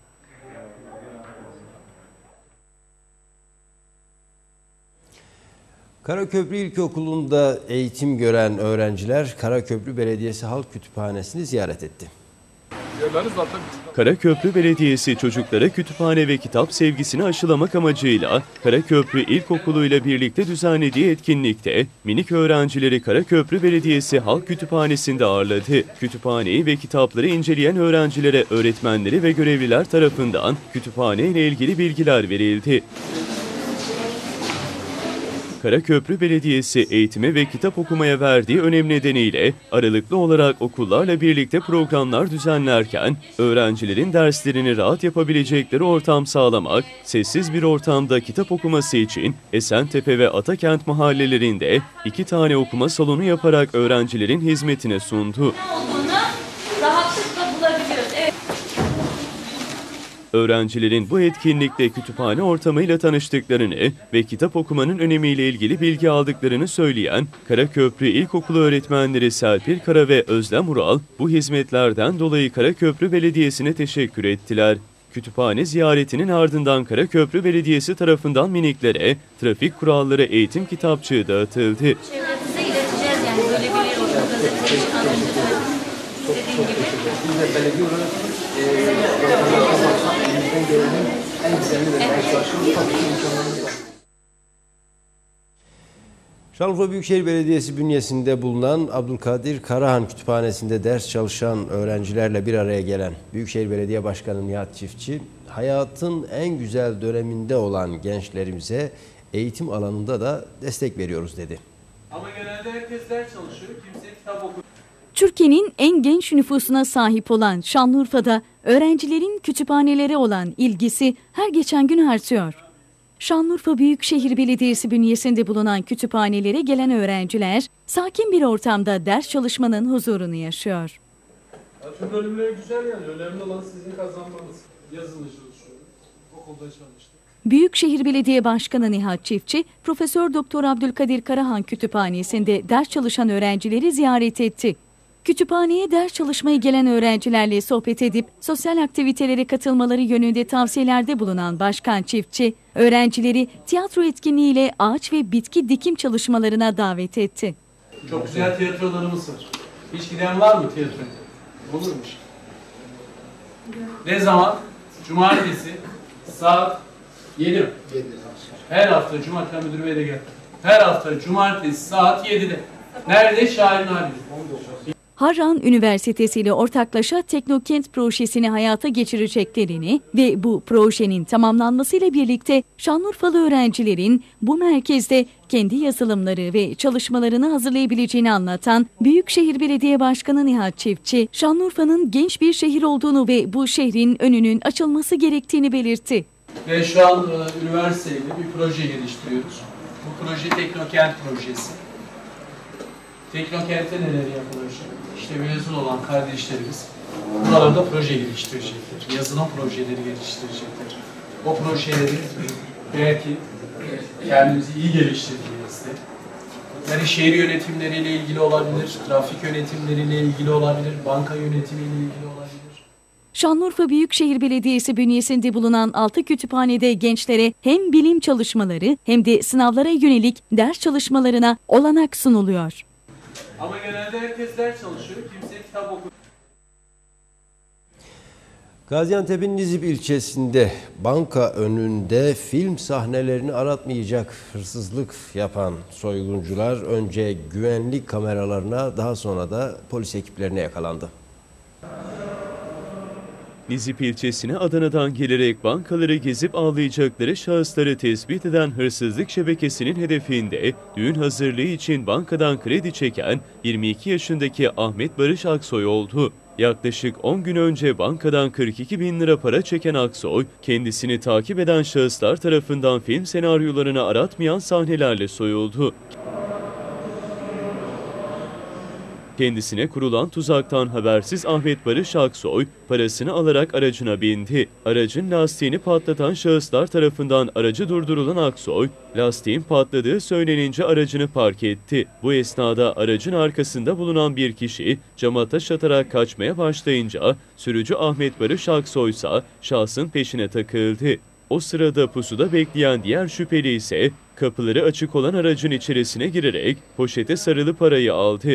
Karaköprü İlkokulu'nda eğitim gören öğrenciler Karaköprü Belediyesi Halk Kütüphanesi'ni ziyaret etti. Karaköprü Belediyesi çocuklara kütüphane ve kitap sevgisini aşılamak amacıyla Karaköprü İlkokulu ile birlikte düzenlediği etkinlikte minik öğrencileri Karaköprü Belediyesi Halk Kütüphanesi'nde ağırladı. Kütüphaneyi ve kitapları inceleyen öğrencilere öğretmenleri ve görevliler tarafından kütüphane ile ilgili bilgiler verildi. Karaköprü Belediyesi eğitime ve kitap okumaya verdiği önem nedeniyle aralıklı olarak okullarla birlikte programlar düzenlerken öğrencilerin derslerini rahat yapabilecekleri ortam sağlamak, sessiz bir ortamda kitap okuması için Esentepe ve Atakent mahallelerinde 2 tane okuma salonu yaparak öğrencilerin hizmetine sundu. Rahatlıkla bulabiliyoruz. Evet. Öğrencilerin bu etkinlikte kütüphane ortamıyla tanıştıklarını ve kitap okumanın önemiyle ilgili bilgi aldıklarını söyleyen Karaköprü İlkokulu öğretmenleri Serpil Kara ve Özlem Ural bu hizmetlerden dolayı Karaköprü Belediyesi'ne teşekkür ettiler. Kütüphane ziyaretinin ardından Karaköprü Belediyesi tarafından miniklere trafik kuralları eğitim kitapçığı dağıtıldı. Çevremize ileteceğiz yani böyle bir okul gazetesi az önce dediğim gibi. Şanlıurfa Büyükşehir Belediyesi bünyesinde bulunan Abdülkadir Karahan Kütüphanesi'nde ders çalışan öğrencilerle bir araya gelen Büyükşehir Belediye Başkanı Nihat Çiftçi, hayatın en güzel döneminde olan gençlerimize eğitim alanında da destek veriyoruz dedi. Ama genelde herkes ders çalışıyor, kimse kitap okumuyor. Türkiye'nin en genç nüfusuna sahip olan Şanlıurfa'da öğrencilerin kütüphanelere olan ilgisi her geçen gün artıyor. Şanlıurfa Büyükşehir Belediyesi bünyesinde bulunan kütüphanelere gelen öğrenciler sakin bir ortamda ders çalışmanın huzurunu yaşıyor. Tüm bölümler güzel yani. Önemli olan sizin kazanmanız. Yazılı çalışıyorum. Okulda çalıştım. Büyükşehir Belediye Başkanı Nihat Çiftçi, Profesör Doktor Abdülkadir Karahan Kütüphanesi'nde ders çalışan öğrencileri ziyaret etti. Kütüphaneye ders çalışmaya gelen öğrencilerle sohbet edip sosyal aktivitelere katılmaları yönünde tavsiyelerde bulunan Başkan Çiftçi, öğrencileri tiyatro etkinliğiyle ağaç ve bitki dikim çalışmalarına davet etti. Çok güzel tiyatrolarımız var. Hiç giden var mı tiyatroya? Olurmuş. Ne zaman? Cumartesi saat 7 mi? 7. Her hafta cumartesi müdür bey de gel. Her hafta cumartesi saat 7'de. Nerede? Şahin abi. Harran Üniversitesi ile ortaklaşa Teknokent projesini hayata geçireceklerini ve bu projenin tamamlanmasıyla birlikte Şanlıurfalı öğrencilerin bu merkezde kendi yazılımları ve çalışmalarını hazırlayabileceğini anlatan Büyükşehir Belediye Başkanı Nihat Çiftçi, Şanlıurfa'nın genç bir şehir olduğunu ve bu şehrin önünün açılması gerektiğini belirtti. Ve şu an üniversiteyle bir proje geliştiriyoruz. Bu proje Teknokent projesi. Teknokent'te neler yapılır? İşte mezun olan kardeşlerimiz buralarda proje geliştirecekler. Yazılım projeleri geliştirecekler. O projeleri belki kendimizi iyi geliştirdiğimizde yani şehir yönetimleriyle ilgili olabilir, trafik yönetimleriyle ilgili olabilir, banka yönetimiyle ilgili olabilir. Şanlıurfa Büyükşehir Belediyesi bünyesinde bulunan 6 kütüphanede gençlere hem bilim çalışmaları hem de sınavlara yönelik ders çalışmalarına olanak sunuluyor. Ama genelde herkes ders çalışıyor, kimse kitap okuyor. Gaziantep'in Nizip ilçesinde banka önünde film sahnelerini aratmayacak hırsızlık yapan soyguncular önce güvenlik kameralarına daha sonra da polis ekiplerine yakalandı. Nizip ilçesine Adana'dan gelerek bankaları gezip ağlayacakları şahısları tespit eden hırsızlık şebekesinin hedefinde düğün hazırlığı için bankadan kredi çeken 22 yaşındaki Ahmet Barış Aksoy oldu. Yaklaşık 10 gün önce bankadan 42 bin lira para çeken Aksoy, kendisini takip eden şahıslar tarafından film senaryolarını aratmayan sahnelerle soyuldu. Kendisine kurulan tuzaktan habersiz Ahmet Barış Aksoy parasını alarak aracına bindi. Aracın lastiğini patlatan şahıslar tarafından aracı durdurulan Aksoy, lastiğin patladığı söylenince aracını park etti. Bu esnada aracın arkasında bulunan bir kişi cama taş atarak kaçmaya başlayınca sürücü Ahmet Barış Aksoy ise şahsın peşine takıldı. O sırada pusuda bekleyen diğer şüpheli ise kapıları açık olan aracın içerisine girerek poşete sarılı parayı aldı.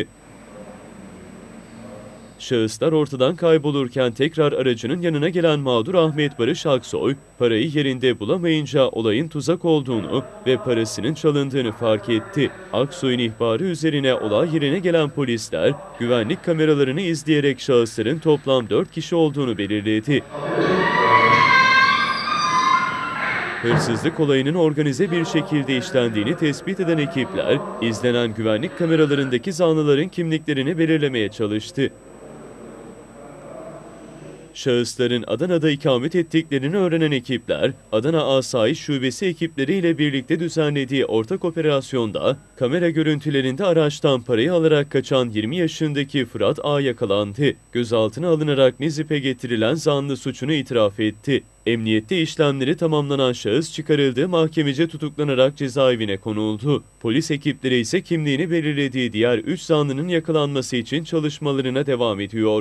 Şahıslar ortadan kaybolurken tekrar aracının yanına gelen mağdur Ahmet Barış Aksoy, parayı yerinde bulamayınca olayın tuzak olduğunu ve parasının çalındığını fark etti. Aksoy'un ihbarı üzerine olay yerine gelen polisler, güvenlik kameralarını izleyerek şahısların toplam 4 kişi olduğunu belirledi. Hırsızlık olayının organize bir şekilde işlendiğini tespit eden ekipler, izlenen güvenlik kameralarındaki zanlıların kimliklerini belirlemeye çalıştı. Şahısların Adana'da ikamet ettiklerini öğrenen ekipler, Adana Asayiş Şubesi ekipleriyle birlikte düzenlediği ortak operasyonda kamera görüntülerinde araçtan parayı alarak kaçan 20 yaşındaki Fırat A yakalandı. Gözaltına alınarak Nizip'e getirilen zanlı suçunu itiraf etti. Emniyette işlemleri tamamlanan şahıs çıkarıldığı mahkemece tutuklanarak cezaevine konuldu. Polis ekipleri ise kimliğini belirlediği diğer 3 zanlının yakalanması için çalışmalarına devam ediyor.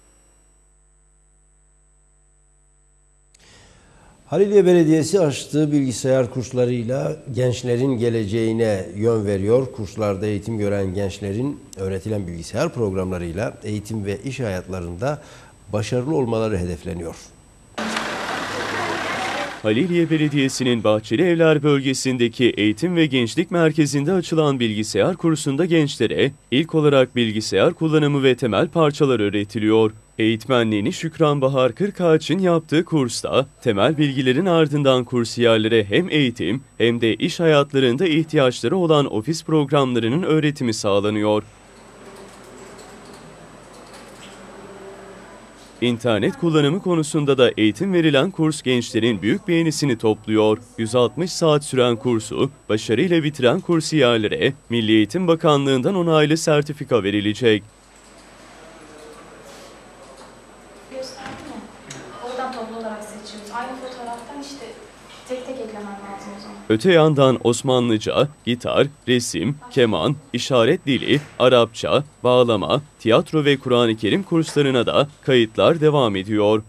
Haliliye Belediyesi açtığı bilgisayar kurslarıyla gençlerin geleceğine yön veriyor. Kurslarda eğitim gören gençlerin öğretilen bilgisayar programlarıyla eğitim ve iş hayatlarında başarılı olmaları hedefleniyor. Haliliye Belediyesi'nin Bahçeli Evler bölgesindeki Eğitim ve Gençlik Merkezi'nde açılan bilgisayar kursunda gençlere ilk olarak bilgisayar kullanımı ve temel parçalar öğretiliyor. Eğitmenliğini Şükran Bahar Kırkağaç'ın yaptığı kursta temel bilgilerin ardından kursiyerlere hem eğitim hem de iş hayatlarında ihtiyaçları olan ofis programlarının öğretimi sağlanıyor. İnternet kullanımı konusunda da eğitim verilen kurs gençlerin büyük beğenisini topluyor. 160 saat süren kursu başarıyla bitiren kursiyerlere Milli Eğitim Bakanlığı'ndan onaylı sertifika verilecek. Oradan toplu olarak seçiyoruz. Aynı fotoğraftan işte tek tek eklemen lazım o zaman. Öte yandan Osmanlıca, gitar, resim, keman, işaret dili, Arapça, bağlama, tiyatro ve Kur'an-ı Kerim kurslarına da kayıtlar devam ediyor.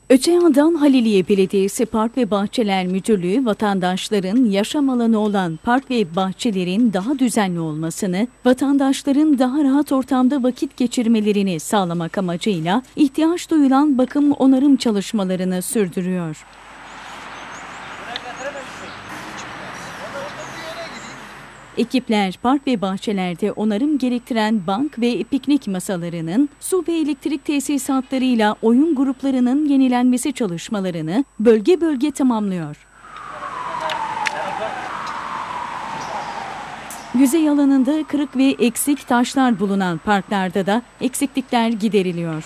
Öte yandan Haliliye Belediyesi Park ve Bahçeler Müdürlüğü vatandaşların yaşam alanı olan park ve bahçelerin daha düzenli olmasını, vatandaşların daha rahat ortamda vakit geçirmelerini sağlamak amacıyla ihtiyaç duyulan bakım onarım çalışmalarını sürdürüyor. Ekipler park ve bahçelerde onarım gerektiren bank ve piknik masalarının, su ve elektrik tesisatlarıyla oyun gruplarının yenilenmesi çalışmalarını bölge bölge tamamlıyor. Yüzey alanında kırık ve eksik taşlar bulunan parklarda da eksiklikler gideriliyor.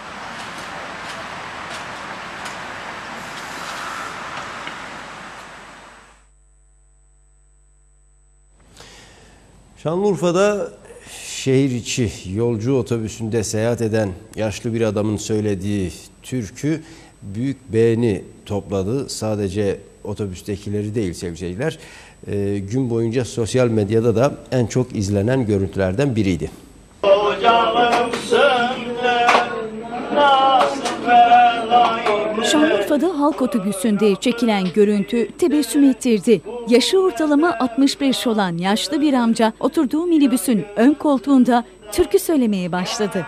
Şanlıurfa'da şehir içi yolcu otobüsünde seyahat eden yaşlı bir adamın söylediği türkü büyük beğeni topladı. Sadece otobüstekileri değil sevgili seyirciler, gün boyunca sosyal medyada da en çok izlenen görüntülerden biriydi. Şanlıurfa'da halk otobüsünde çekilen görüntü tebessüm ettirdi. Yaşı ortalama 65 olan yaşlı bir amca oturduğu minibüsün ön koltuğunda türkü söylemeye başladı.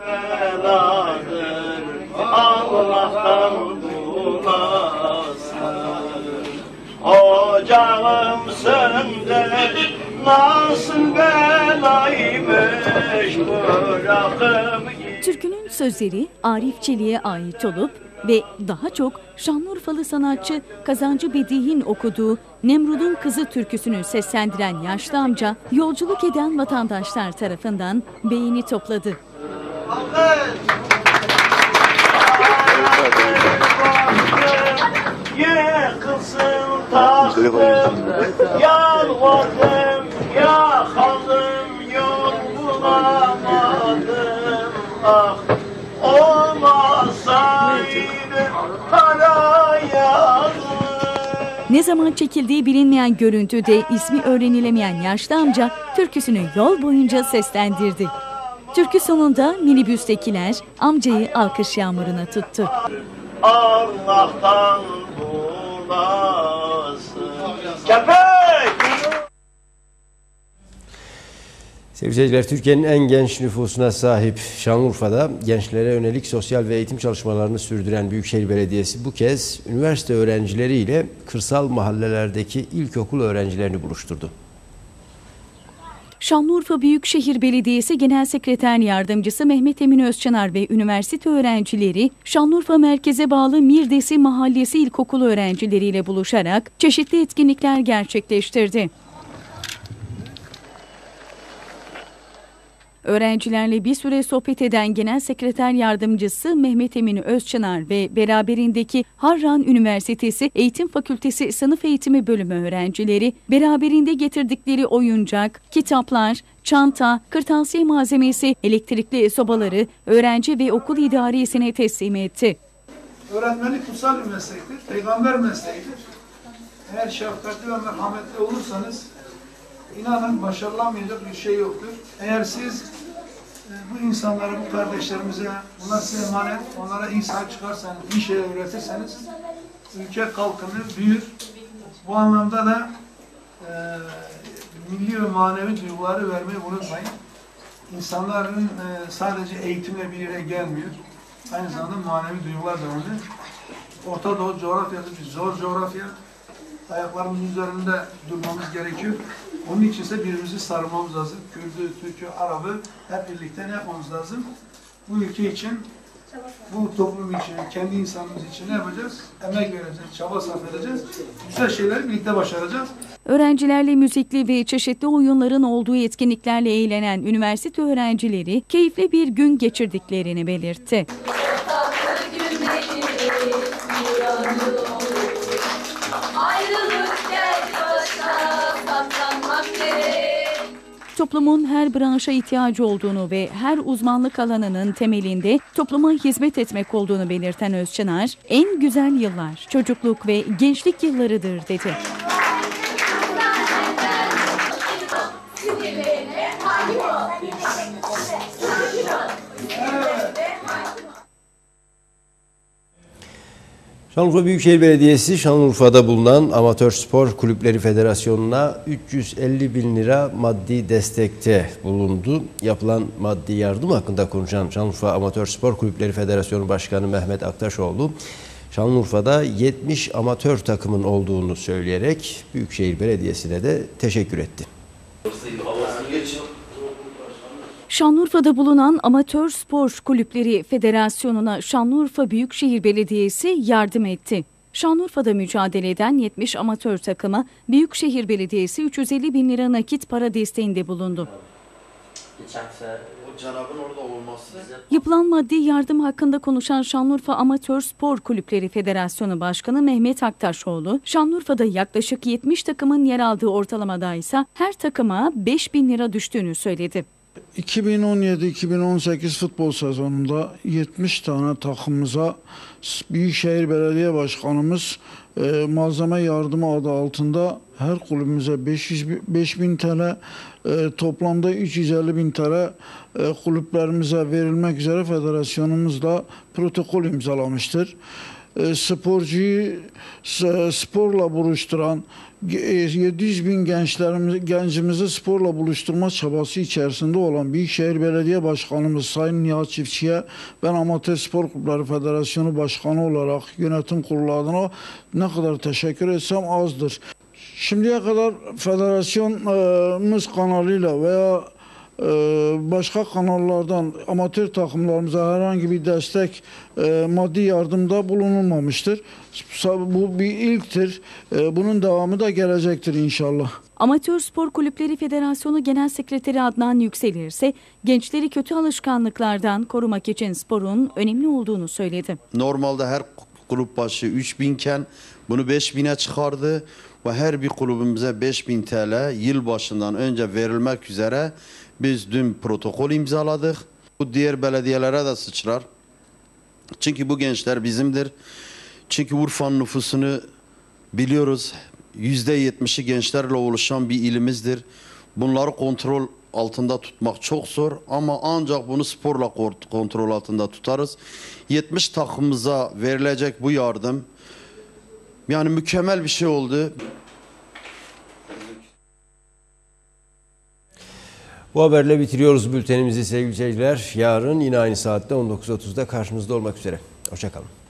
Ocağım söndü, nasıl belaymış bırakım. Türkünün sözleri Arif Çelik'e ait olup ve daha çok Şanlıurfalı sanatçı Kazancı Bedi'nin okuduğu Nemrud'un Kızı türküsünü seslendiren yaşlı amca yolculuk eden vatandaşlar tarafından beğeni topladı. Yıkılsın tahtım, yalvardım, yakalım, yol bulamadım. Ah, olmasaydı kara yazım. Ne zaman çekildiği bilinmeyen görüntüde ismi öğrenilemeyen yaşlı amca türküsünü yol boyunca seslendirdi. Türkü sonunda minibüstekiler amcayı alkış yağmuruna tuttu. Allah'tan bulasın. Köpek! Sevgili seyirciler, Türkiye'nin en genç nüfusuna sahip Şanlıurfa'da gençlere yönelik sosyal ve eğitim çalışmalarını sürdüren Büyükşehir Belediyesi bu kez üniversite öğrencileriyle kırsal mahallelerdeki ilkokul öğrencilerini buluşturdu. Şanlıurfa Büyükşehir Belediyesi Genel Sekreter Yardımcısı Mehmet Emin Özçanar ve üniversite öğrencileri Şanlıurfa merkeze bağlı Mirdesi Mahallesi ilkokul öğrencileriyle buluşarak çeşitli etkinlikler gerçekleştirdi. Öğrencilerle bir süre sohbet eden Genel Sekreter Yardımcısı Mehmet Emin Özçanar ve beraberindeki Harran Üniversitesi Eğitim Fakültesi Sınıf Eğitimi Bölümü öğrencileri beraberinde getirdikleri oyuncak, kitaplar, çanta, kırtasiye malzemesi, elektrikli sobaları öğrenci ve okul idaresine teslim etti. Öğretmenlik kutsal bir meslektir, peygamber mesleğidir. Eğer şefkatli ve merhametli olursanız İnanın başarılamayacak bir şey yoktur. Eğer siz bu insanlara, bu kardeşlerimize, bunlar size emanet, onlara iyi sahip çıkarsanız, iyi şeyler öğretirseniz ülke kalkınır, büyür. Bu anlamda da milli ve manevi duyguları vermeyi unutmayın. İnsanların sadece eğitimle bir yere gelmiyor. Aynı zamanda manevi duygular da önemli. Orta Doğu coğrafyası bir zor coğrafya. Ayaklarımızın üzerinde durmamız gerekiyor. Onun için ise birbirimizi sarmamız lazım. Kürdü, Türk'ü, Arap'ı hep birlikte ne yapmamız lazım? Bu ülke için, bu toplum için, kendi insanımız için ne yapacağız? Emek vereceğiz, çaba sarf edeceğiz. Güzel şeyleri birlikte başaracağız. Öğrencilerle müzikli ve çeşitli oyunların olduğu etkinliklerle eğlenen üniversite öğrencileri keyifli bir gün geçirdiklerini belirtti. Toplumun her branşa ihtiyacı olduğunu ve her uzmanlık alanının temelinde topluma hizmet etmek olduğunu belirten Özçanar, en güzel yıllar çocukluk ve gençlik yıllarıdır dedi. Şanlıurfa Büyükşehir Belediyesi Şanlıurfa'da bulunan Amatör Spor Kulüpleri Federasyonu'na 350 bin lira maddi destekte bulundu. Yapılan maddi yardım hakkında konuşan Şanlıurfa Amatör Spor Kulüpleri Federasyonu Başkanı Mehmet Aktaşoğlu, Şanlıurfa'da 70 amatör takımın olduğunu söyleyerek Büyükşehir Belediyesi'ne de teşekkür etti. Şanlıurfa'da bulunan Amatör Spor Kulüpleri Federasyonu'na Şanlıurfa Büyükşehir Belediyesi yardım etti. Şanlıurfa'da mücadele eden 70 amatör takıma Büyükşehir Belediyesi 350 bin lira nakit para desteğinde bulundu. Yapılan maddi yardım hakkında konuşan Şanlıurfa Amatör Spor Kulüpleri Federasyonu Başkanı Mehmet Aktaşoğlu, Şanlıurfa'da yaklaşık 70 takımın yer aldığı ortalamada ise her takıma 5 bin lira düştüğünü söyledi. 2017-2018 futbol sezonunda 70 tane takımımıza Büyükşehir Belediye Başkanımız malzeme yardımı adı altında her kulübümüze 5.000 TL, toplamda 350 bin TL kulüplerimize verilmek üzere federasyonumuzla protokol imzalamıştır. Sporcuyu sporla buluşturan 700 bin gencimizi sporla buluşturma çabası içerisinde olan Büyükşehir Belediye Başkanımız Sayın Nihat Çiftçi'ye ben Amatör Spor Kulüpleri Federasyonu Başkanı olarak yönetim kurulu adına ne kadar teşekkür etsem azdır. Şimdiye kadar federasyonumuz kanalıyla veya başka kanallardan amatör takımlarımıza herhangi bir destek, maddi yardımda bulunulmamıştır. Bu bir ilktir. Bunun devamı da gelecektir inşallah. Amatör Spor Kulüpleri Federasyonu Genel Sekreteri Adnan Yükselir ise gençleri kötü alışkanlıklardan korumak için sporun önemli olduğunu söyledi. Normalde her kulüp başı 3.000 iken bunu 5.000'e çıkardı ve her bir kulübümüze 5.000 TL yıl başından önce verilmek üzere biz dün protokol imzaladık. Bu diğer belediyelere de sıçrar. Çünkü bu gençler bizimdir. Çünkü Urfa'nın nüfusunu biliyoruz. %70'i gençlerle oluşan bir ilimizdir. Bunları kontrol altında tutmak çok zor ama ancak bunu sporla kontrol altında tutarız. 70 takımımıza verilecek bu yardım yani mükemmel bir şey oldu. Bu haberle bitiriyoruz bültenimizi sevgili seyirciler. Yarın yine aynı saatte 19.30'da karşınızda olmak üzere. Hoşça kalın.